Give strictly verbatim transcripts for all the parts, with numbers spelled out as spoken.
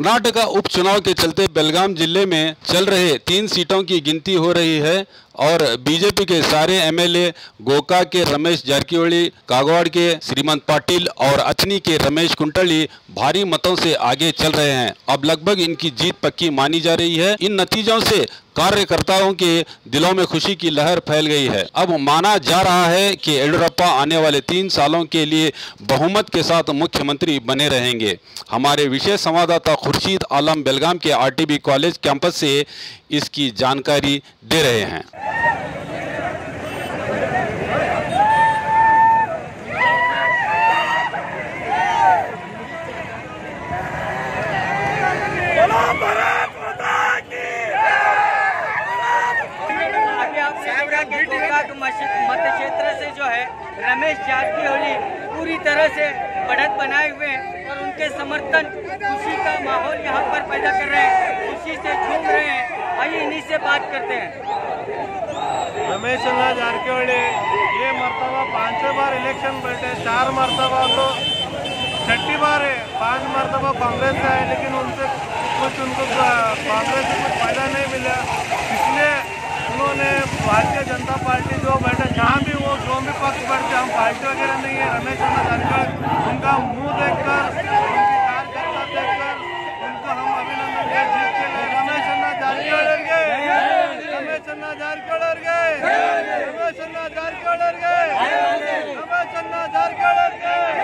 कर्नाटक उपचुनाव के चलते बेलगाम जिले में चल रहे तीन सीटों की गिनती हो रही है और बीजेपी के सारे एमएलए गोका के रमेश जारकिहोली, कागवाड़ के श्रीमंत पाटिल और अथनी के रमेश कुंटली भारी मतों से आगे चल रहे हैं। अब लगभग इनकी जीत पक्की मानी जा रही है। इन नतीजों से कार्यकर्ताओं के दिलों में खुशी की लहर फैल गई है। अब माना जा रहा है कि येडियुरप्पा आने वाले तीन सालों के लिए बहुमत के साथ मुख्यमंत्री बने रहेंगे। हमारे विशेष संवाददाता खुर्शीद आलम बेलगाम के आरटीबी कॉलेज कैंपस से इसकी जानकारी दे रहे हैं। मध्य क्षेत्र से जो है रमेश जारकिहोली पूरी तरह से बढ़त बनाए हुए हैं और उनके समर्थन खुशी का माहौल यहाँ पर पैदा कर रहे हैं, खुशी से झूम रहे हैं। आइए इन्हीं से बात करते हैं। रमेश जारकिहोली ये मरतबा पांचवें बार इलेक्शन बैठे, चार मरतबा तो छठी बार है, पांच मरतबा कांग्रेस का है, लेकिन उनसे कुछ उनको कांग्रेस से कुछ फायदा नहीं मिला। इसलिए उन्होंने भारतीय जनता पार्टी जो बैठे, जहाँ भी वो जो भी पक्ष बैठते, हम पार्टी वगैरह नहीं है, रमेश जारकिहोली उनका मुंह देखकर, उनकी कार्यकर्ता देखकर उनको हम अभिनंदन कर जीत के लिए रमेश जारकिहोली गए, रमेश जारकिहोली गए, रमेश जारकिहोली गए, रमेश जारकिहोली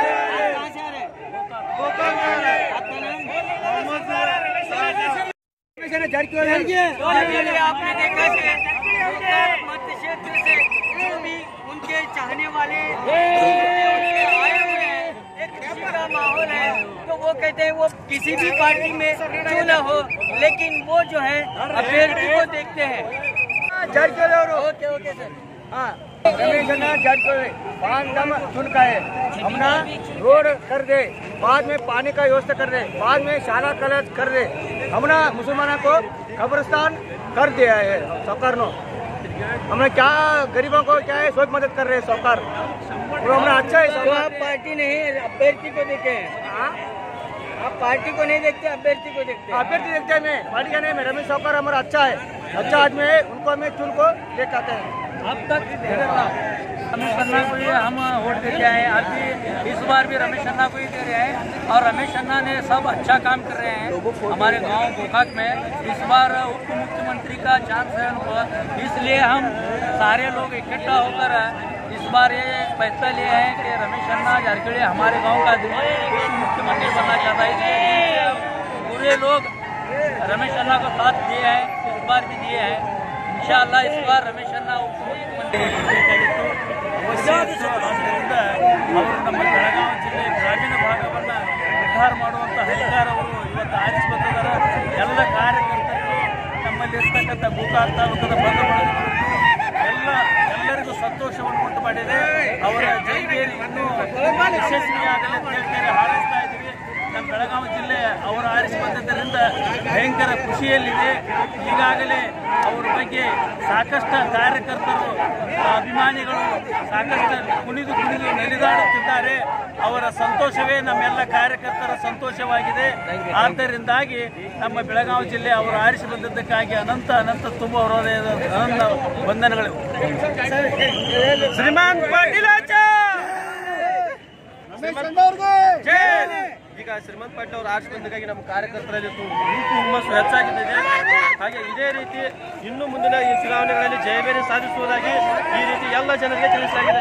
गए। आपने देखा कि मध्य क्षेत्र से जो भी उनके चाहने वाले आए हुए हैं, एक खुशी का माहौल है, तो वो कहते हैं वो किसी भी पार्टी में क्यों न हो, लेकिन वो जो है अभ्यर्थी को देखते हैं। जारकिहोली ओके ओके सर, हाँ रमेश जारकिहोली पांच दम चुनका है, हमना रोड कर दे, बाद में पानी का व्यवस्था कर दे, बाद में शाला कॉलेज कर दे, हमना मुसलमानों को कब्रिस्तान कर दिया है सरकार नो। हमने क्या गरीबों को क्या है सब मदद कर रहे हैं सरकार, वो हमारा अच्छा है। तो आप पार्टी नहीं अभ्यर्थी को देखे हैं? हाँ, आप पार्टी को नहीं देखते, अभ्यर्थी को देखते हैं? अभ्यर्थी देखते हैं, मैं पार्टी का नहीं, मैं रमेश सरकार हमारा अच्छा है, अच्छा आदमी है, उनको हमें चुन को लेकर आते हैं। अब तक रमेश अन्ना को ही हम वोट दे रहे हैं, अभी इस बार भी रमेश अन्ना को ही दे रहे हैं और रमेश अन्ना ने सब अच्छा काम कर रहे हैं हमारे गांव गोकाक में। इस बार उप मुख्यमंत्री का चांस है उनको, इसलिए हम सारे लोग इकट्ठा होकर इस बार ये फैसला लिया है कि रमेश अन्ना जारकिहोली हमारे गाँव का उप मुख्यमंत्री बनना चाहता है, इसलिए पूरे लोग रमेश अन्ना को साथ दिए हैं, इस बार भी दिए हैं। इंशाअल्लाह इस बार रमेश अन्ना ಆದ್ದರಿಂದ ಅವರು ನಮ್ಮ ಬೆಳಗಾವಿ ಜಿಲ್ಲೆ ಗ್ರಾಮೀಣ ಭಾಗವನ್ನು ಉದ್ಧಾರ ಮಾಡುವಂಥ ಅಧಿಕಾರ ಅವರು ಇವತ್ತು ಆರಿಸಿ ಬಂದಿದ್ದಾರೆ। ಎಲ್ಲ ಕಾರ್ಯಕರ್ತರು ನಮ್ಮಲ್ಲಿರ್ತಕ್ಕಂಥ ಗೋಕಾಕ್ ತಾಲೂಕದ ಬಂಧು ಬಳಗದವರು ಎಲ್ಲ ಎಲ್ಲರಿಗೂ ಸಂತೋಷವನ್ನು ಉಂಟು ಮಾಡಿದೆ। ಅವರ ಜೈಬೇರಿ ಇನ್ನೂ ಯಶಸ್ವಿಯಾಗಲಿ ಅಂತ ಹೇಳ್ತಾರೆ, ಹಾರೈಸ್ತಾ ಇದ್ದೀವಿ। ನಮ್ಮ ಬೆಳಗಾವಿ ಜಿಲ್ಲೆ ಅವರು ಆರಿಸಿ ಬಂದಿದ್ದರಿಂದ ಭಯಂಕರ ಖುಷಿಯಲ್ಲಿದೆ। ಈಗಾಗಲೇ ಅವರ ಬಗ್ಗೆ ಸಾಕಷ್ಟು ಕಾರ್ಯಕರ್ತರು ಅಭಿಮಾನಿಗಳು ಸಾಕಷ್ಟು ಕುಣಿದು ಕುಣಿದು ನಲಿದಾಡುತ್ತಿದ್ದಾರೆ। ಅವರ ಸಂತೋಷವೇ ನಮ್ಮೆಲ್ಲ ಕಾರ್ಯಕರ್ತರ ಸಂತೋಷವಾಗಿದೆ। ಆದ್ದರಿಂದಾಗಿ ನಮ್ಮ ಬೆಳಗಾವಿ ಜಿಲ್ಲೆ ಅವರು ಆರಿಸಿ ಬಂದಿದ್ದಕ್ಕಾಗಿ ಅನಂತ ಅನಂತ ತುಂಬ ಹೃದಯದ ಅನಂತ ವಂದನೆಗಳು। ಶ್ರೀಮಾನ್ ಪಾಟೀಲ್ ಈಗ ಶ್ರೀಮಂತ್ ಪಾಟೀಲ್ ಅವರು ಆರಿಸಿ ಬಂದಾಗಿ ನಮ್ಮ ಕಾರ್ಯಕರ್ತರಲ್ಲಿ ಹುಮ್ಮಸ್ಸು ಹೆಚ್ಚಾಗಿದೆ। ಹಾಗೆ ಇದೇ ರೀತಿ ಇನ್ನು ಮುಂದಿನ ಈ ಚುನಾವಣೆಗಳಲ್ಲಿ ಜಯಬೇರಿ ಸಾಧಿಸುವುದಾಗಿ ಈ ರೀತಿ ಎಲ್ಲ ಜನರಿಗೆ ತಿಳಿಸಲಾಗಿದೆ।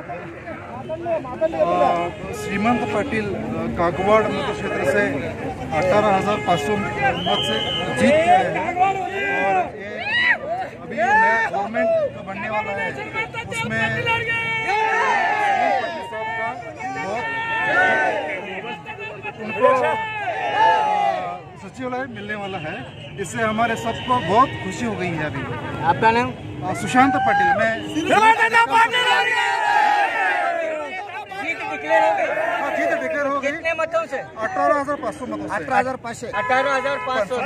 श्रीमंत पाटिल कागवाड़ मत क्षेत्र से अठारह हजार पाँच सौ मत से जीत गए हैं और ये अभी जो नया गवर्नमेंट बनने वाला है उसमें उनको सचिवालय मिलने वाला है। इससे हमारे सबको बहुत खुशी हो गई है। अभी आपका नाम? सुशांत पाटिल। मैं जीत डिक्लेयर हो गई। कितने मतों से? अठारह हजार पाँच सौ मतों से। अठारह हजार पाँच सौ अठारह हजार पाँच सौ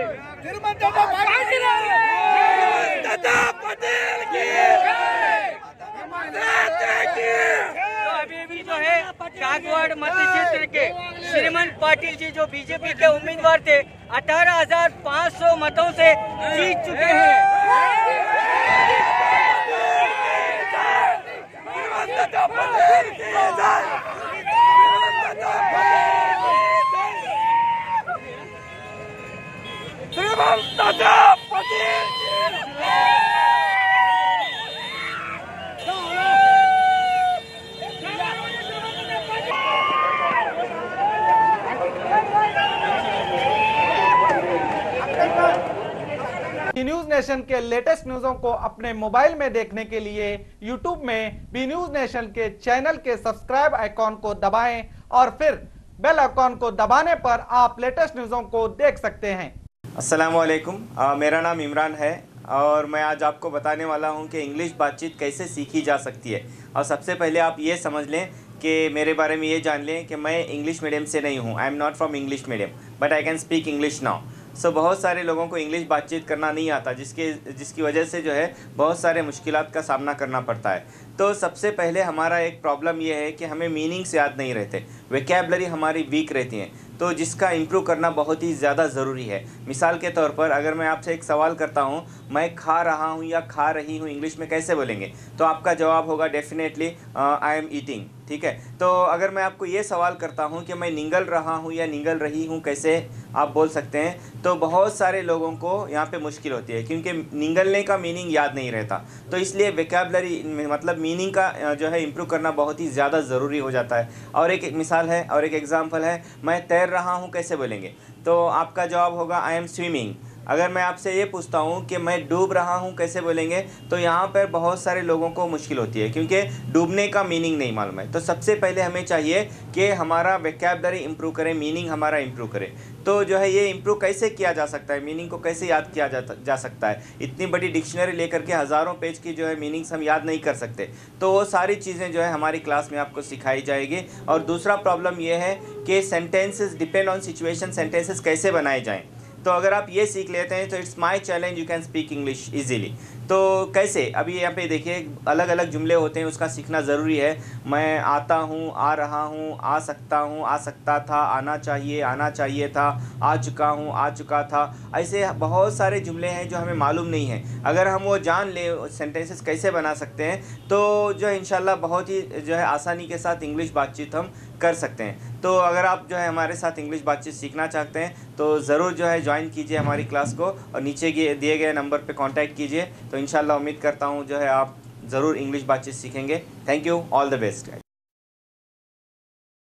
तो अभी भी जो है कागवाड़ मत क्षेत्र के श्रीमंत पाटिल जी जो बीजेपी के उम्मीदवार थे अठारह हजार पाँच सौ मतों से जीत चुके हैं। न्यूज नेशन के लेटेस्ट न्यूज़ों को अपने मोबाइल में देखने के लिए यूट्यूब में बी न्यूज नेशन के चैनल के सब्सक्राइब आइकॉन को दबाएं और फिर बेल आइकॉन को दबाने पर आप लेटेस्ट न्यूज़ों को देख सकते हैं। अस्सलाम वालेकुम, मेरा नाम इमरान है और मैं आज आपको बताने वाला हूं कि इंग्लिश बातचीत कैसे सीखी जा सकती है। और सबसे पहले आप ये समझ लें कि मेरे बारे में ये जान लें कि मैं इंग्लिश मीडियम से नहीं हूं। I am not from English medium but I can speak English now. So बहुत सारे लोगों को इंग्लिश बातचीत करना नहीं आता, जिसके जिसकी वजह से जो है बहुत सारे मुश्किलात का सामना करना पड़ता है। तो सबसे पहले हमारा एक प्रॉब्लम ये है कि हमें मीनिंग्स याद नहीं रहते, वोकैबुलरी हमारी वीक रहती हैं, तो जिसका इम्प्रूव करना बहुत ही ज़्यादा ज़रूरी है। मिसाल के तौर पर अगर मैं आपसे एक सवाल करता हूँ, मैं खा रहा हूँ या खा रही हूँ इंग्लिश में कैसे बोलेंगे, तो आपका जवाब होगा डेफिनेटली आई एम ईटिंग। ठीक है, तो अगर मैं आपको ये सवाल करता हूँ कि मैं निगल रहा हूँ या निगल रही हूँ कैसे आप बोल सकते हैं, तो बहुत सारे लोगों को यहाँ पे मुश्किल होती है क्योंकि निगलने का मीनिंग याद नहीं रहता। तो इसलिए वोकैबुलरी मतलब मीनिंग का जो है इम्प्रूव करना बहुत ही ज़्यादा ज़रूरी हो जाता है। और एक मिसाल है और एक एग्जांपल है, मैं तैर रहा हूँ कैसे बोलेंगे, तो आपका जवाब होगा आई एम स्विमिंग। अगर मैं आपसे ये पूछता हूँ कि मैं डूब रहा हूँ कैसे बोलेंगे, तो यहाँ पर बहुत सारे लोगों को मुश्किल होती है क्योंकि डूबने का मीनिंग नहीं मालूम है। तो सबसे पहले हमें चाहिए कि हमारा वोकैबुलरी इम्प्रूव करें, मीनिंग हमारा इम्प्रूव करें। तो जो है ये इम्प्रूव कैसे किया जा सकता है, मीनिंग को कैसे याद किया जा, जा सकता है। इतनी बड़ी डिक्शनरी लेकर के हज़ारों पेज की जो है मीनिंग्स हम याद नहीं कर सकते, तो वो सारी चीज़ें जो है हमारी क्लास में आपको सिखाई जाएगी। और दूसरा प्रॉब्लम ये है कि sentences depend on situation, sentences कैसे बनाए जाएँ। तो अगर आप ये सीख लेते हैं तो it's my challenge, you can speak English easily. तो कैसे, अभी यहाँ पे देखिए अलग अलग जुमले होते हैं, उसका सीखना ज़रूरी है। मैं आता हूँ, आ रहा हूँ, आ सकता हूँ, आ सकता था, आना चाहिए, आना चाहिए था, आ चुका हूँ, आ चुका था। ऐसे बहुत सारे जुमले हैं जो हमें मालूम नहीं है। अगर हम वो जान ले सेंटेंसेस कैसे बना सकते हैं, तो जो है इंशाल्लाह बहुत ही जो है आसानी के साथ इंग्लिश बातचीत हम कर सकते हैं। तो अगर आप जो है हमारे साथ इंग्लिश बातचीत सीखना चाहते हैं तो ज़रूर जो है ज्वाइन कीजिए हमारी क्लास को और नीचे दिए गए नंबर पे कांटेक्ट कीजिए। तो इंशाल्लाह उम्मीद करता हूँ जो है आप ज़रूर इंग्लिश बातचीत सीखेंगे। Thank you, all the best.